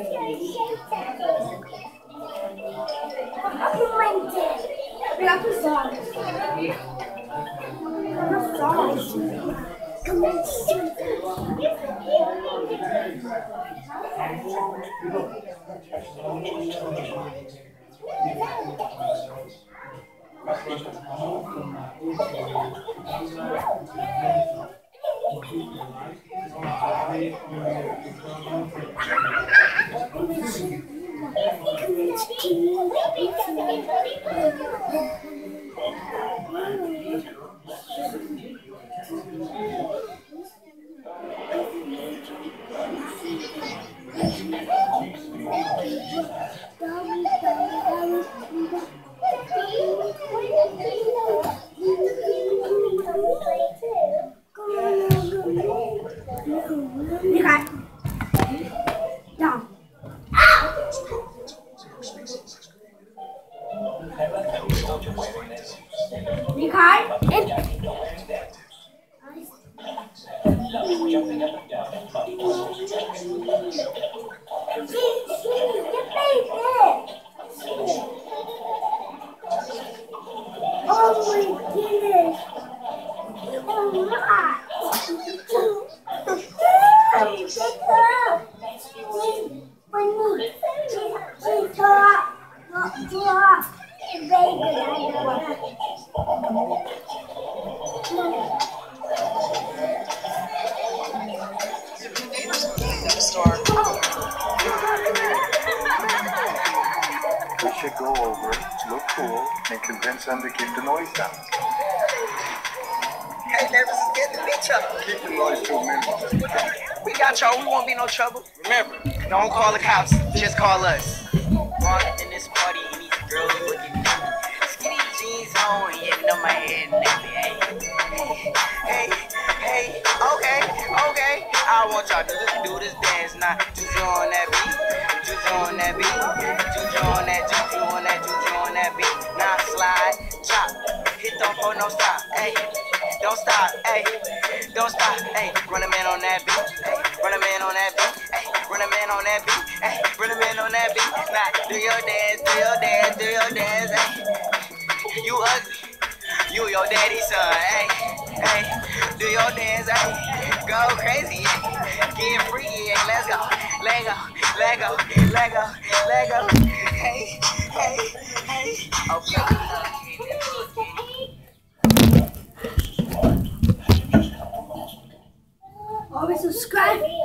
Trouble. Remember, don't call the cops, just call us. Walked in this party and these girls looking skinny jeans on, and you know my head nappy. Hey, okay. I want y'all to do this dance now. Juju on that beat, juju on that beat, juju on that, juju on that, juju on that beat. Now slide, chop, hit don't hold no stop, hey. Don't stop, hey, don't stop, hey. Run a man on that beat, hey. Run a man on that beat, hey. Run a man on that beat, hey. Run a man on that beat. Now do your dance, do your dance, do your dance, hey. You ugly, you your daddy's son, hey, hey. Do your dance, hey. Go crazy, hey. Get free, hey. Let's go, let go, let go, let go, let go, hey, hey, hey. Okay. Always subscribe.